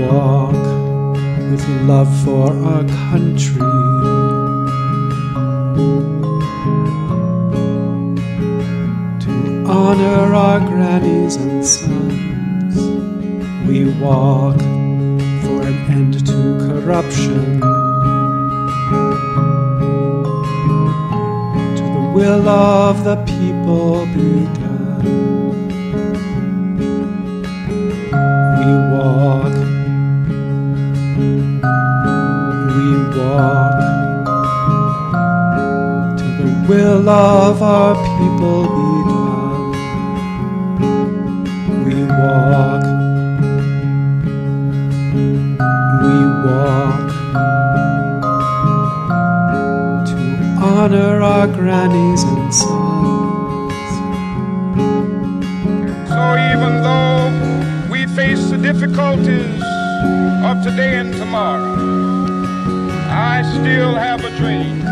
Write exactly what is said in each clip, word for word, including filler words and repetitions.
walk with love for our country. To honor our grannies and sons, we walk for an end to corruption. To the will of the people be done. We walk, we walk, till the will of our people be done. We walk, we walk, to honor our grannies and sons. So even though we face the difficulties of today and tomorrow, I still have a dream.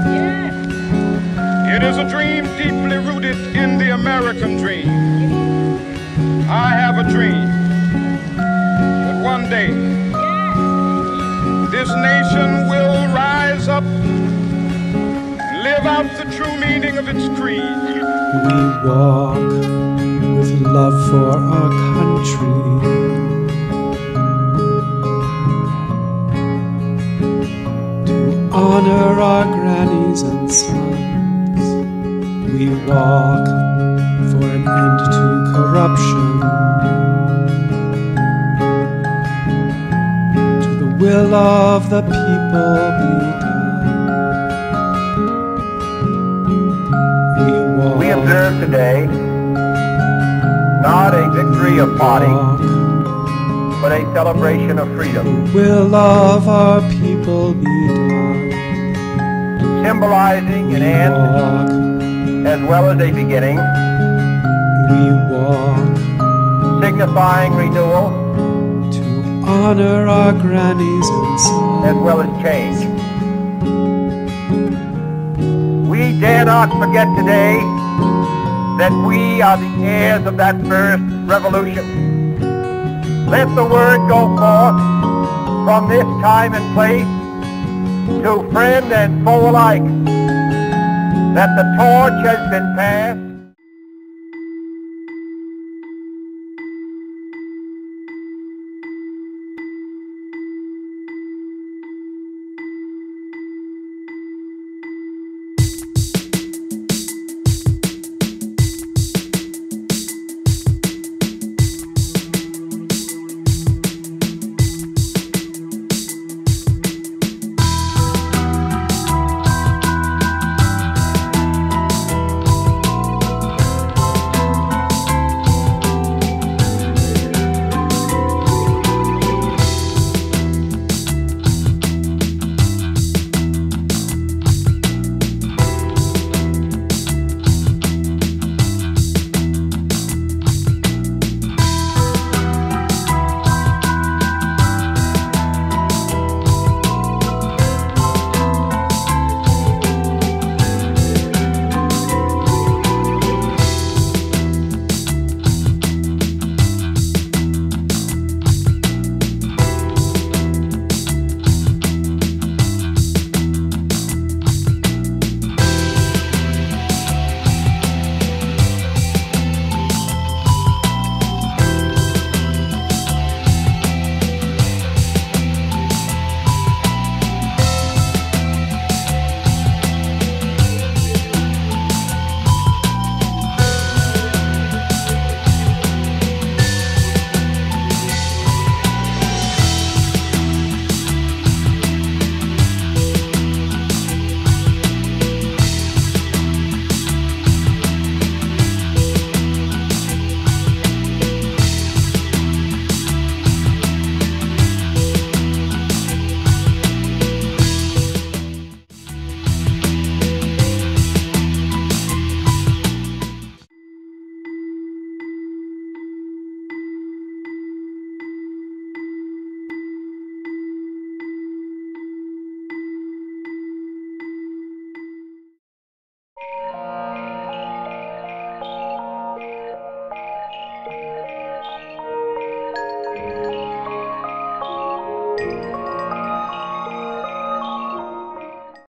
It is a dream deeply rooted in the American dream. I have a dream that one day this nation will rise up, live out the true meaning of its creed. We walk with love for our country. To honor our grannies and sons, we walk for an end to corruption. To the will of the people be done. We walk. We observe today not a victory of body, but a celebration of freedom. The will of our people be done. Symbolizing an end Walk, as well as a beginning, we walk signifying renewal to honor our grannies and sons. as well as change. We dare not forget today that we are the heirs of that first revolution. Let the word go forth from this time and place to friend and foe alike that the torch has been passed